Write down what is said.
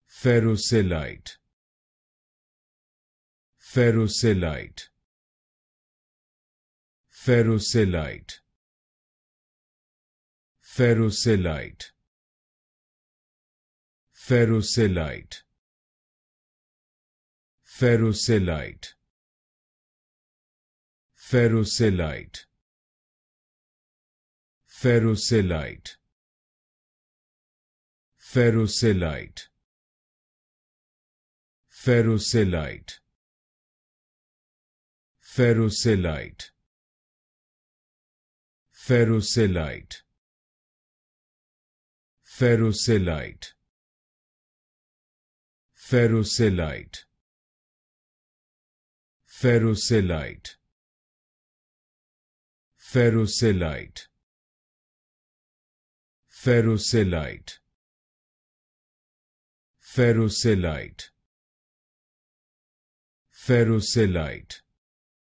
Ferrosilite, Ferrosilite, Ferrosilite, Ferrosilite, Ferrosilite, Ferrosilite, Ferrosilite, Ferrosilite, Ferrosilite, Ferrosilite, Ferrosilite, Ferrosilite, Ferrosilite, Ferrosilite, Ferrosilite, Ferrosilite, Ferrosilite, Ferrosilite, Ferrosilite,